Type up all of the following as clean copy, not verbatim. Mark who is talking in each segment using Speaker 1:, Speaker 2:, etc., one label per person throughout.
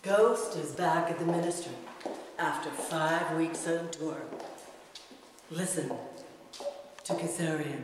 Speaker 1: Ghost is back at the ministry after 5 weeks on tour. Listen to Kazarian.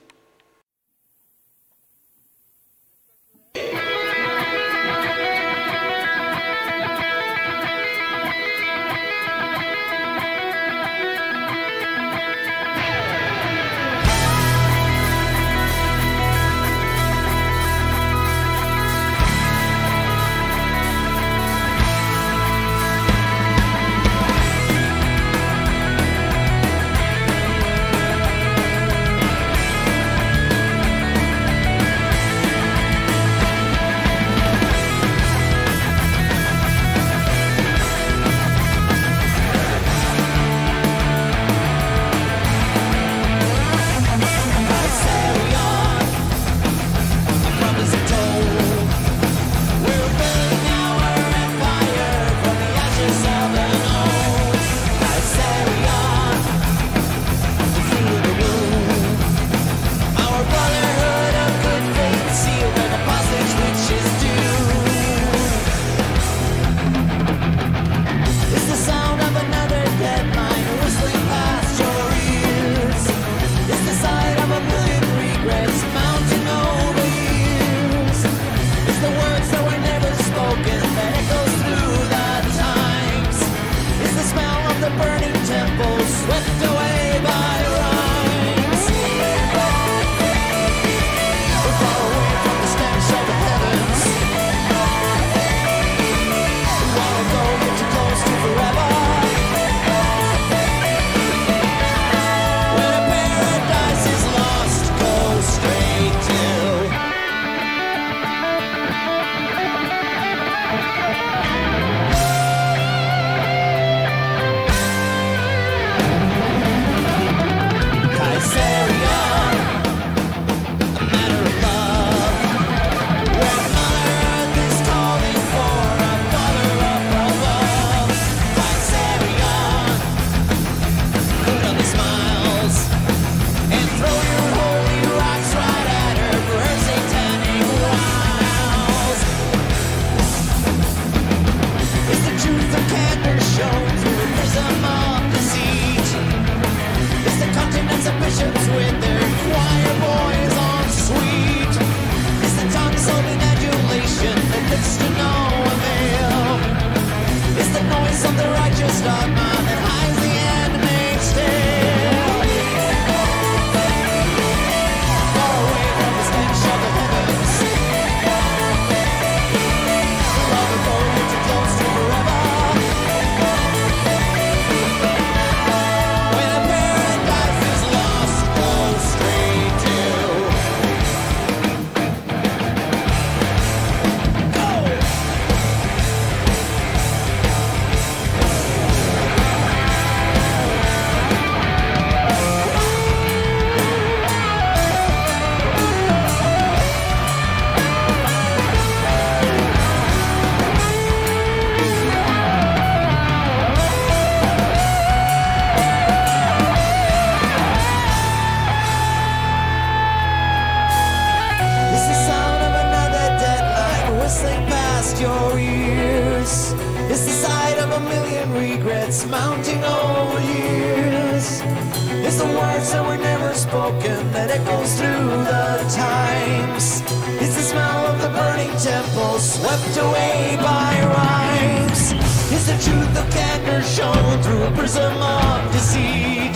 Speaker 2: Mounting over years. It's the words that were never spoken that echoes through the times. It's the smell of the burning temple swept away by rhymes. It's the truth of candor shown through a prism of deceit.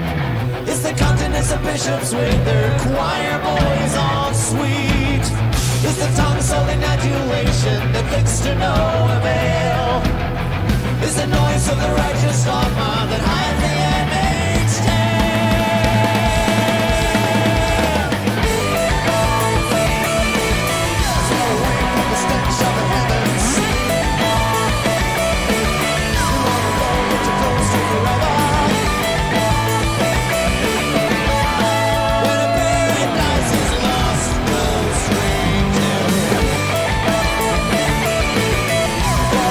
Speaker 2: It's the continents of bishops with their choir boys all sweet. It's the tongue sold in adulation that clicks to no avail. It's the noise of the righteous dogma that hides the inmate's tale. So away from the stench of the heavens, you wanna go get your close to forever. When a paradise is lost, go straight to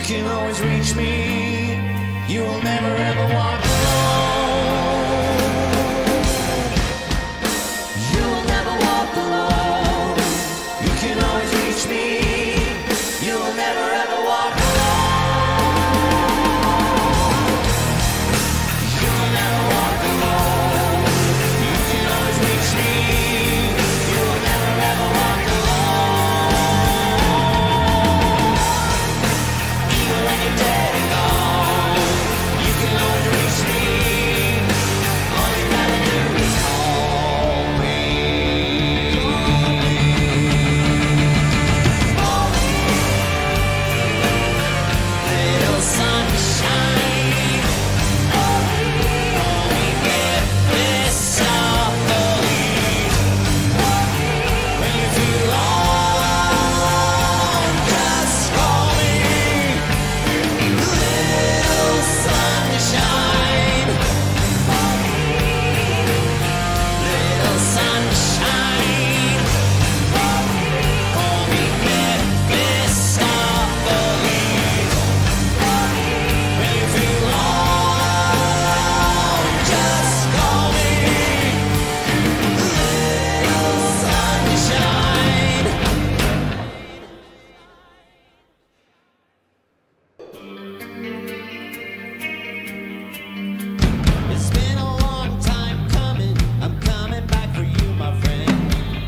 Speaker 2: can always reach me. You will never ever walk alone. You will never walk alone. You can always reach me. You will never ever walk alone. You will never walk alone. You can always reach me. You will never ever walk alone. Even when you're dead and gone, you can always reach me. All you gotta do is call me. Call me. Little sunshine. Only get this softly. When you feel alone, just call me. Little sunshine. Little sunshine. Only get this softly. When you feel alone, just call me. Little sunshine. It's been a long time coming. I'm coming back for you, my friend.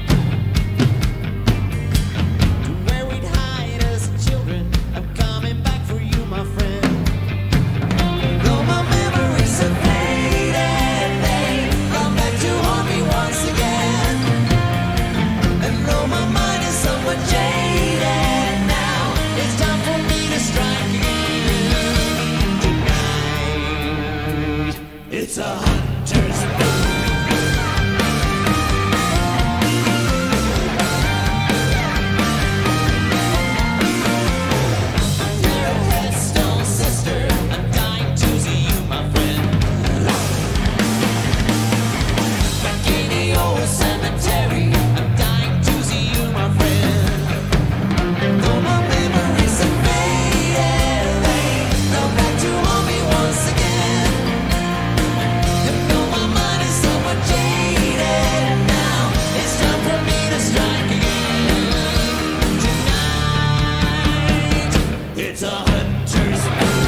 Speaker 2: To where we'd hide as children. I'm coming back for you, my friend. Though my memories have faded, they come back to haunt me once again. And though my mind is somewhat jaded now, it's time for me to strike again. Tonight, it's a hunter's moon. Your headstone sister, I'm dying to see you, my friend. Bikini old cemetery, I'm dying to see you, my friend. Though my memories have faded, they come back to haunt me once again. And though my mind is somewhat jaded now, it's time for me to strike again. Tonight, it's a hunter's moon.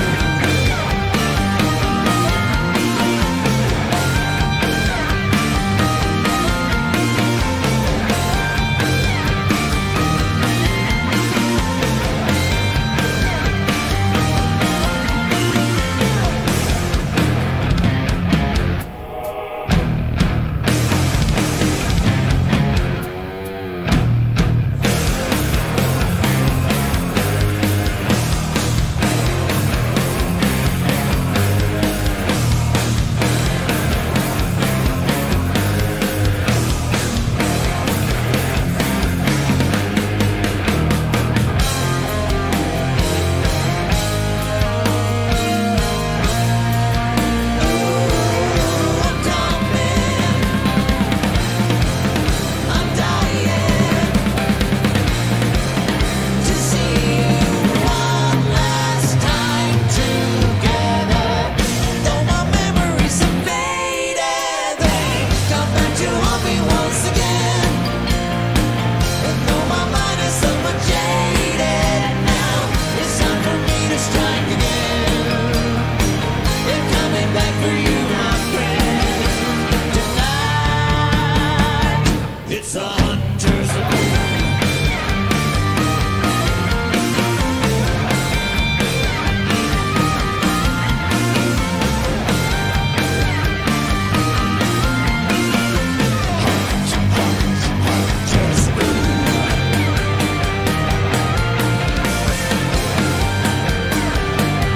Speaker 2: I'm dying to see you one last time together. Though my memories have faded, they come back to haunt me once again. And though my mind is somewhat jaded now, it's time for me to strike again. They're coming back for you, my friend. Tonight, it's a hunter's moon. Hunter's moon.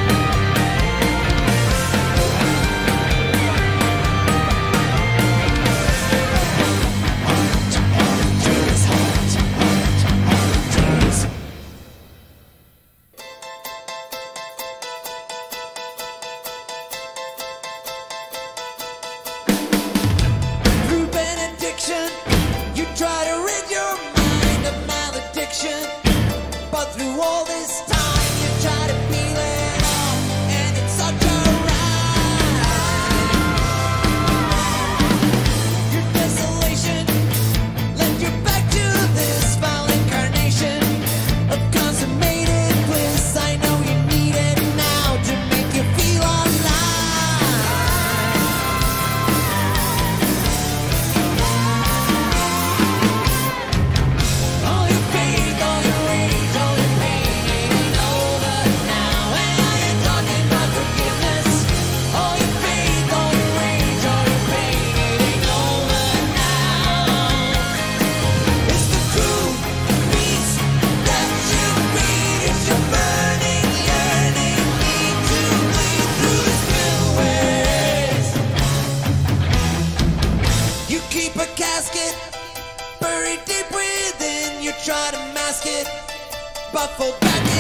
Speaker 2: casket, but forget